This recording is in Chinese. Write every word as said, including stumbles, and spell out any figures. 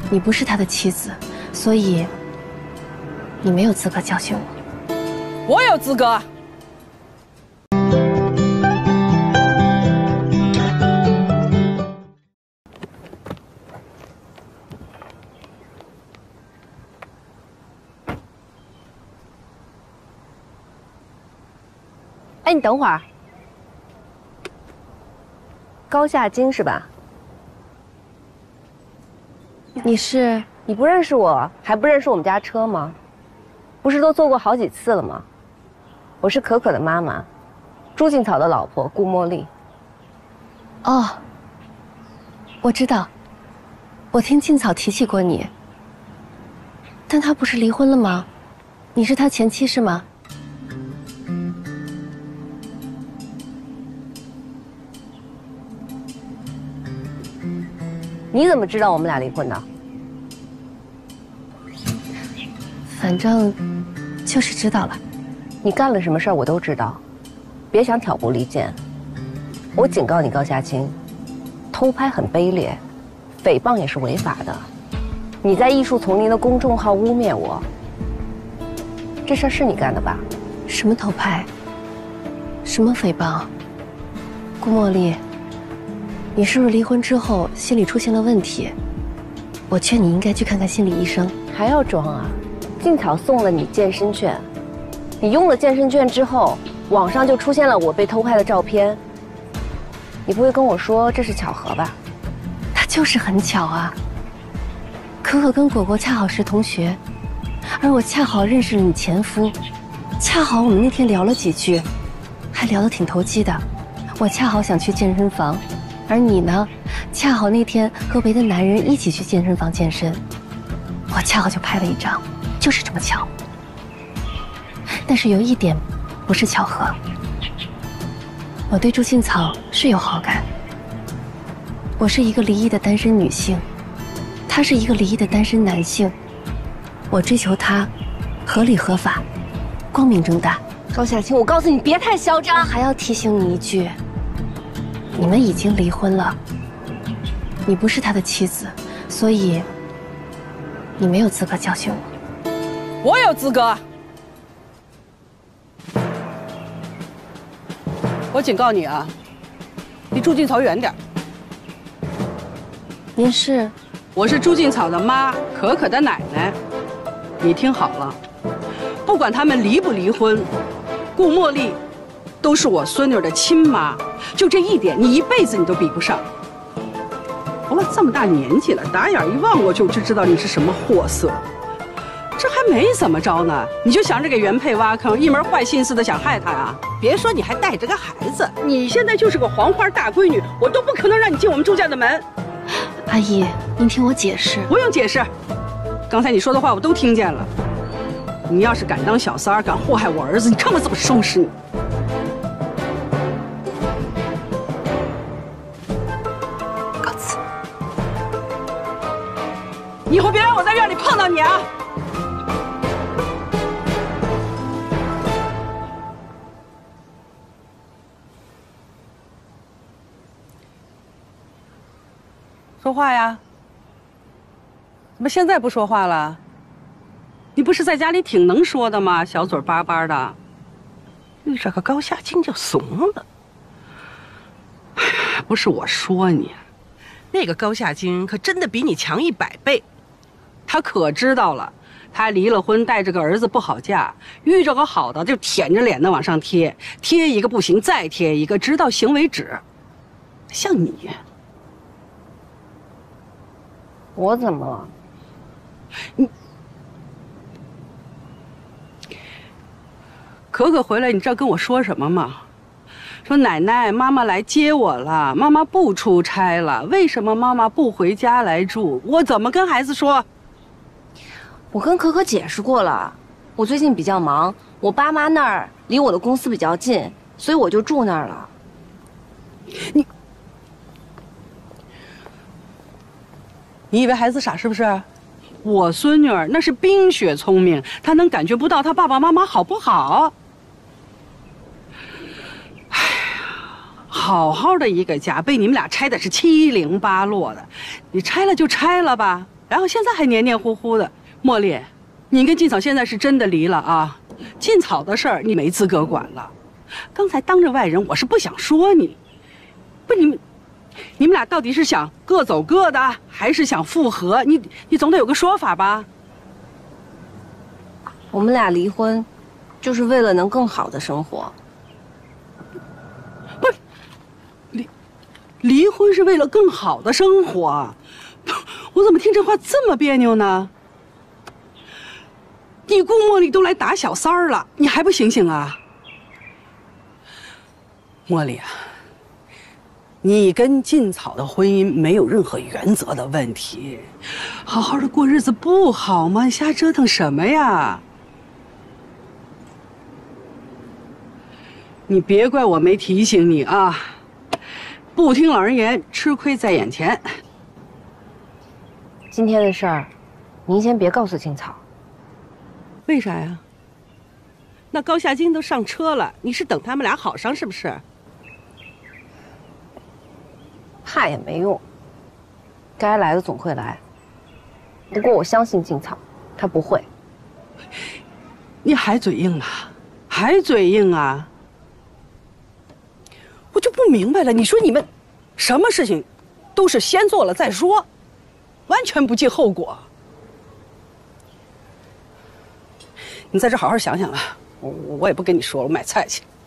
你不是他的妻子，所以你没有资格教训我。 我有资格。 哎，你等会儿。高夏金是吧？ 你是？ 你不认识我，还不认识我们家车吗？不是都做过好几次了吗？我是可可的妈妈，朱劲草的老婆顾茉莉。 哦，我知道，我听劲草提起过你。但他不是离婚了吗？你是他前妻是吗？ 你怎么知道我们俩离婚的？ 反正就是知道了。 你干了什么事儿我都知道，别想挑拨离间。我警告你，高夏青，偷拍很卑劣，诽谤也是违法的。你在艺术丛林的公众号污蔑我，这事儿是你干的吧？ 什么偷拍？什么诽谤？顾茉莉，你是不是离婚之后心理出现了问题？我劝你应该去看看心理医生。 还要装啊？劲草送了你健身券，你用了健身券之后，网上就出现了我被偷拍的照片。你不会跟我说这是巧合吧？ 它就是很巧啊。可可跟果果恰好是同学，而我恰好认识了你前夫，恰好我们那天聊了几句，还聊得挺投机的。我恰好想去健身房，而你呢，恰好那天和别的男人一起去健身房健身，我恰好就拍了一张，就是这么巧。但是有一点不是巧合，我对朱劲草是有好感。我是一个离异的单身女性，他是一个离异的单身男性，我追求他合理合法，光明正大。 高夏青，我告诉你，别太嚣张。 还要提醒你一句，你们已经离婚了，你不是他的妻子，所以你没有资格教训我。 我有资格。我警告你啊，离朱劲草远点。 您是？ 我是朱劲草的妈，可可的奶奶。你听好了，不管他们离不离婚，顾茉莉都是我孙女的亲妈。就这一点，你一辈子你都比不上。活了这么大年纪了，打眼一望过去，我就知道你是什么货色。这还没怎么着呢，你就想着给原配挖坑，一门坏心思的想害他啊！别说你还带着个孩子，你现在就是个黄花大闺女，我都不可能让你进我们朱家的门。 阿姨，您听我解释。 不用解释，刚才你说的话我都听见了。你要是敢当小三儿，敢祸害我儿子，你看我怎么收拾你！ 告辞。 以后别让我在院里碰到你啊！说话呀！怎么现在不说话了？你不是在家里挺能说的吗？小嘴巴巴的，遇着个高夏青就怂了。哎呀，不是我说你， 那个高夏金可真的比你强一百倍。 他可知道了，他离了婚，带着个儿子不好嫁，遇着个好的就舔着脸的往上贴，贴一个不行再贴一个，直到行为止。像你。 我怎么了？ 你可可回来，你知道跟我说什么吗？说奶奶，妈妈来接我了，妈妈不出差了，为什么妈妈不回家来住？我怎么跟孩子说？ 我跟可可解释过了，我最近比较忙，我爸妈那儿离我的公司比较近，所以我就住那儿了。 你。你以为孩子傻是不是？我孙女儿那是冰雪聪明，她能感觉不到她爸爸妈妈好不好。哎呀，好好的一个家被你们俩拆的是七零八落的，你拆了就拆了吧， 然后现在还黏黏糊糊的。茉莉，你跟劲草现在是真的离了啊！劲草的事儿你没资格管了。刚才当着外人，我是不想说你，不你们，你们俩到底是想各走各的，还是想复合？你你总得有个说法吧？ 我们俩离婚，就是为了能更好的生活。 不是，离离婚是为了更好的生活。我怎么听这话这么别扭呢？你顾茉莉都来打小三儿了，你还不醒醒啊？茉莉啊，你跟劲草的婚姻没有任何原则的问题，好好的过日子不好吗？瞎折腾什么呀？你别怪我没提醒你啊！不听老人言，吃亏在眼前。 今天的事儿，您先别告诉劲草。 为啥呀？ 那高夏金都上车了，你是等他们俩好上是不是？ 怕也没用，该来的总会来。不过我相信劲草，他不会。 你还嘴硬啊？还嘴硬啊？我就不明白了，你说你们，什么事情，都是先做了再说，完全不计后果。你在这好好想想啊，我我也不跟你说了，我买菜去。